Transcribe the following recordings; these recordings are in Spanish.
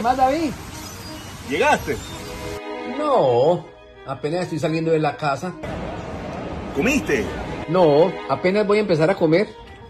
más, David? ¿Llegaste? No, apenas estoy saliendo de la casa. ¿Comiste? No, apenas voy a empezar a comer.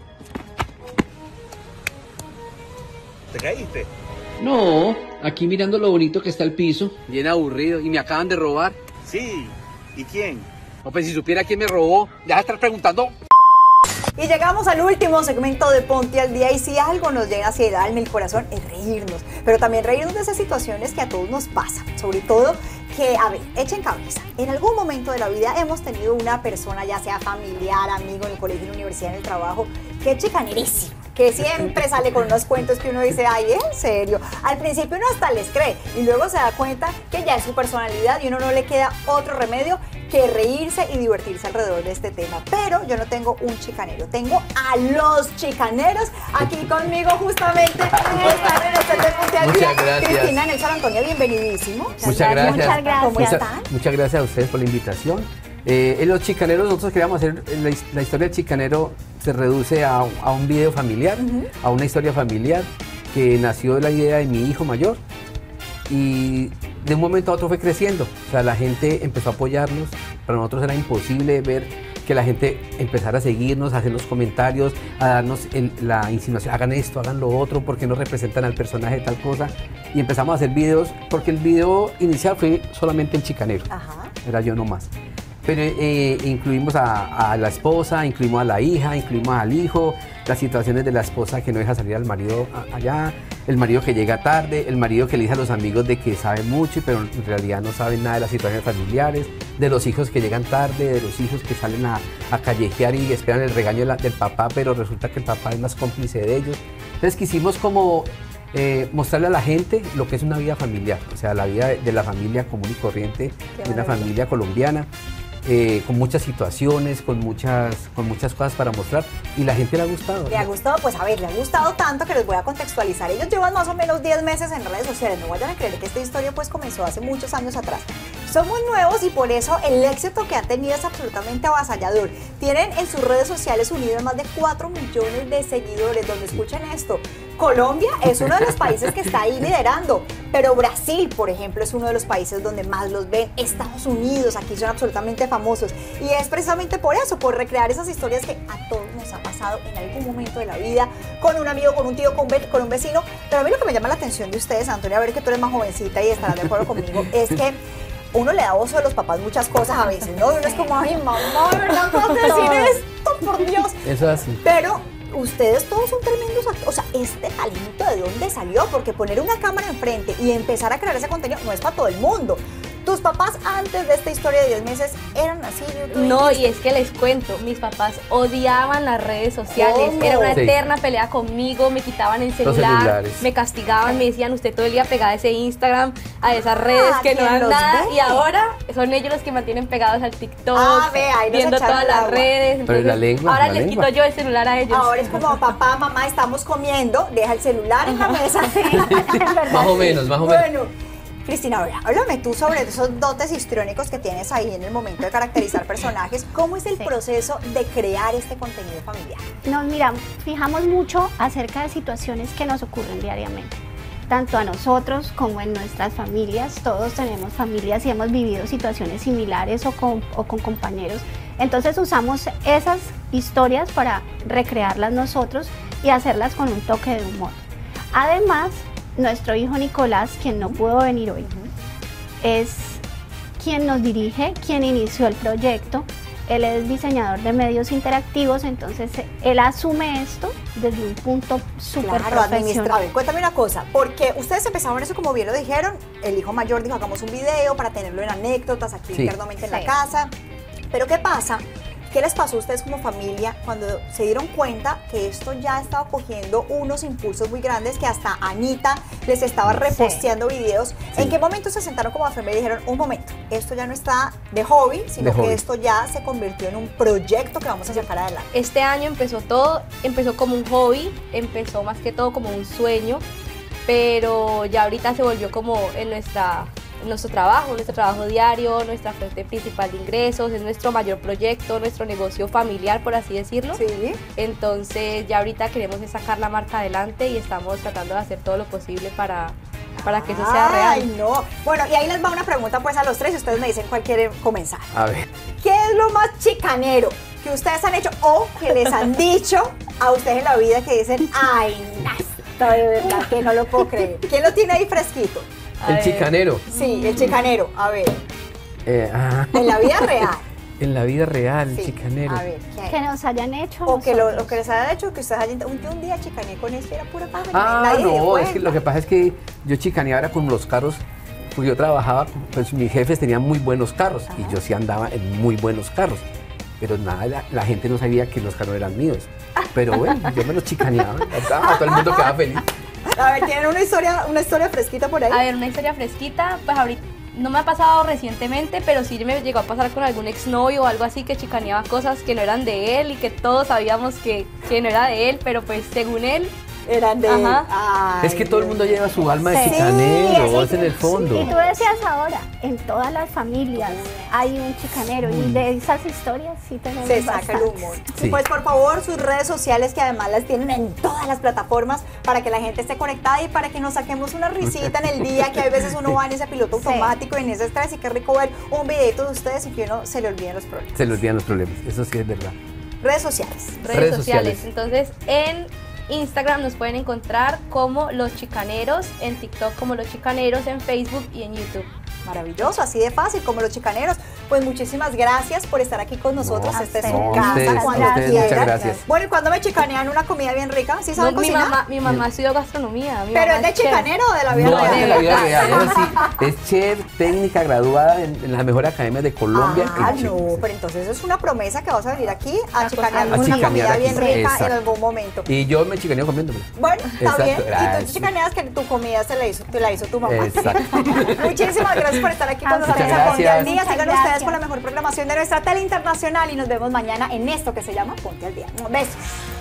¿Te caíste? No, aquí mirando lo bonito que está el piso, bien aburrido, y me acaban de robar. Sí. ¿Y quién? No, pues si supiera quién me robó, deja de estar preguntando. Y llegamos al último segmento de Ponte al Día, y si algo nos llena hacia el alma y el corazón es reírnos, pero también reírnos de esas situaciones que a todos nos pasan, sobre todo que, a ver, echen cabeza, en algún momento de la vida hemos tenido una persona, ya sea familiar, amigo, en el colegio, en la universidad, en el trabajo, que es chicanerísimo, que siempre sale con unos cuentos que uno dice, ay, ¿en serio? Al principio uno hasta les cree y luego se da cuenta que ya es su personalidad y uno no le queda otro remedio que reírse y divertirse alrededor de este tema. Pero yo no tengo un chicanero, tengo a los chicaneros aquí conmigo justamente en este Ponte al Día. Muchas gracias. Cristina, Nelson, Antonio, bienvenidísimo. Muchas gracias. Muchas gracias. ¿Cómo están? Muchas gracias a ustedes por la invitación. En Los Chicaneros nosotros queríamos hacer, la historia del chicanero se reduce a un video familiar, a una historia familiar que nació de la idea de mi hijo mayor y de un momento a otro fue creciendo. O sea, la gente empezó a apoyarnos, para nosotros era imposible ver que la gente empezara a seguirnos, a hacer los comentarios, a darnos la insinuación, hagan esto, hagan lo otro, porque no representan al personaje de tal cosa. Y empezamos a hacer videos, porque el video inicial fue solamente el chicanero, era yo nomás. Pero incluimos a la esposa, incluimos a la hija, incluimos al hijo, las situaciones de la esposa que no deja salir al marido allá, el marido que llega tarde, el marido que le dice a los amigos de que sabe mucho, pero en realidad no saben nada de las situaciones familiares, de los hijos que llegan tarde, de los hijos que salen a callejear y esperan el regaño del papá, pero resulta que el papá es más cómplice de ellos. Entonces quisimos como mostrarle a la gente lo que es una vida familiar, o sea, la vida de la familia común y corriente, de una familia colombiana. Con muchas situaciones, con muchas cosas para mostrar, y la gente le ha gustado. ¿Le ha gustado? Pues a ver, le ha gustado tanto que les voy a contextualizar. Ellos llevan más o menos 10 meses en redes sociales, no vayan a creer que esta historia pues comenzó hace muchos años atrás. Son muy nuevos y por eso el éxito que han tenido es absolutamente avasallador. Tienen en sus redes sociales unidos más de 4 millones de seguidores, donde escuchen esto. Colombia es uno de los países que está ahí liderando, pero Brasil, por ejemplo, es uno de los países donde más los ven. Estados Unidos, aquí son absolutamente famosos, y es precisamente por eso, por recrear esas historias que a todos nos ha pasado en algún momento de la vida, con un amigo, con un tío, con un vecino. Pero a mí lo que me llama la atención de ustedes, Antonia, a ver que tú eres más jovencita y estarás de acuerdo conmigo, es que uno le da voz a los papás muchas cosas a veces, ¿no? Y uno es como, ay, mamá, ¿verdad? ¿Cómo decir esto? Por Dios. Eso es así. Pero ustedes todos son tremendos actores. O sea, ¿este talento de dónde salió? Porque poner una cámara enfrente y empezar a crear ese contenido no es para todo el mundo. ¿Tus papás antes de esta historia de 10 meses eran así? No, y es que les cuento, mis papás odiaban las redes sociales. ¿Cómo? Era una Sí. eterna pelea conmigo, me quitaban el celular, celulares. me castigaban, me decían, usted todo el día pegada a ese Instagram, a esas redes que no ¿quién dan los nada. ve? Y ahora son ellos los que mantienen pegados al TikTok, Ve, ahí nos viendo echaron todas el las agua. redes. Pero ¿y la lengua? Ahora ¿La les lengua? quito yo el celular a ellos. Ahora es como, papá, mamá, estamos comiendo, deja el celular en la mesa. Más o menos. Bueno, Cristina, ahora, háblame tú sobre esos dotes histriónicos que tienes ahí en el momento de caracterizar personajes. ¿Cómo es el proceso de crear este contenido familiar? Nos miramos, fijamos mucho acerca de situaciones que nos ocurren diariamente, tanto a nosotros como en nuestras familias. Todos tenemos familias y hemos vivido situaciones similares o con compañeros. Entonces usamos esas historias para recrearlas nosotros y hacerlas con un toque de humor. Además, nuestro hijo Nicolás, quien no pudo venir hoy, es quien nos dirige, quien inició el proyecto. Él es diseñador de medios interactivos, entonces él asume esto desde un punto súper profesional. A ver, cuéntame una cosa, porque ustedes empezaron eso, como bien lo dijeron, el hijo mayor dijo, hagamos un video para tenerlo en anécdotas aquí internamente en la casa. Pero ¿qué pasa? ¿Qué les pasó a ustedes como familia cuando se dieron cuenta que esto ya estaba cogiendo unos impulsos muy grandes, que hasta Anita les estaba reposteando videos? ¿En qué momento se sentaron como familia y dijeron, un momento, esto ya no está de hobby, sino que esto ya se convirtió en un proyecto que vamos a sacar adelante? Este año empezó todo, empezó como un hobby, empezó más que todo como un sueño, pero ya ahorita se volvió como en nuestro trabajo diario, nuestra fuente principal de ingresos, es nuestro mayor proyecto, nuestro negocio familiar, por así decirlo. Sí. Entonces ya ahorita queremos sacar la marca adelante y estamos tratando de hacer todo lo posible para para que eso sea real. Ay, no. Bueno, y ahí les va una pregunta pues a los tres y ustedes me dicen cuál quieren comenzar. A ver. ¿Qué es lo más chicanero que ustedes han hecho o que les han dicho a ustedes en la vida que dicen, ay, no, de verdad que no lo puedo creer? ¿Quién lo tiene ahí fresquito? A El ver. chicanero. Sí, el chicanero. A ver, en la vida real. En la vida real, el Sí. chicanero. A ver, ¿qué hay? Que nos hayan hecho. O que nosotros. lo que les haya hecho, que ustedes hayan... Yo un día chicaneé con esto y era pura cosa. Ah, no, es que lo que pasa es que yo chicaneaba con los carros, porque yo trabajaba, pues mis jefes tenían muy buenos carros y yo sí andaba en muy buenos carros. Pero nada, la gente no sabía que los carros eran míos. Pero bueno, yo me los chicaneaba, todo el mundo quedaba feliz. A ver, ¿tienen una historia fresquita por ahí? A ver, una historia fresquita, pues ahorita no me ha pasado recientemente, pero sí me llegó a pasar con algún exnovio o algo así que chicaneaba cosas que no eran de él y que todos sabíamos que no era de él, pero pues según él, Eran de... Ajá. Ay, Es que todo el mundo lleva su alma de Sí, chicanero, sí, es en el fondo. Y tú decías ahora, en todas las familias hay un chicanero y de esas historias sí tenemos se saca el bastantes. humor. Sí. Pues por favor, sus redes sociales que además las tienen en todas las plataformas para que la gente esté conectada y para que nos saquemos una risita en el día, que a veces uno va en ese piloto Sí. automático y en ese estrés y qué rico ver un videito de ustedes y que uno se le olviden los problemas. Se les olvidan los problemas, eso sí es verdad. Redes sociales. redes Redes sociales. sociales. Entonces, en Instagram nos pueden encontrar como Los Chicaneros, en TikTok como Los Chicaneros, en Facebook y en YouTube. Maravilloso, así de fácil como los chicaneros. Pues muchísimas gracias por estar aquí con nosotros. No, Esta es no, su a casa, ustedes, cuando a ustedes, quieran. muchas gracias. Bueno, y cuando me chicanean una comida bien rica, ¿sí saben No, cocinar? mi mamá estudió gastronomía. ¿Pero es de chef. chicanero o de la vida No, real? es de la vida real. real, es así, es chef, técnica graduada en las mejores academias de Colombia. Ah, en no, Chile. pero entonces es una promesa que vas a venir aquí a A chicanear una chicanear comida aquí, bien rica en exacto. algún momento. Y yo me chicaneo comiéndome. Bueno, está Exacto, bien. Y gracias. tú chicaneas que tu comida te la hizo tu mamá. Exacto. Muchísimas gracias por estar aquí con nosotros. Muchas en Ponte al gracias. Día. Sigan Muchas ustedes gracias. con la mejor programación de nuestra tele internacional y nos vemos mañana en esto que se llama Ponte al Día. Besos.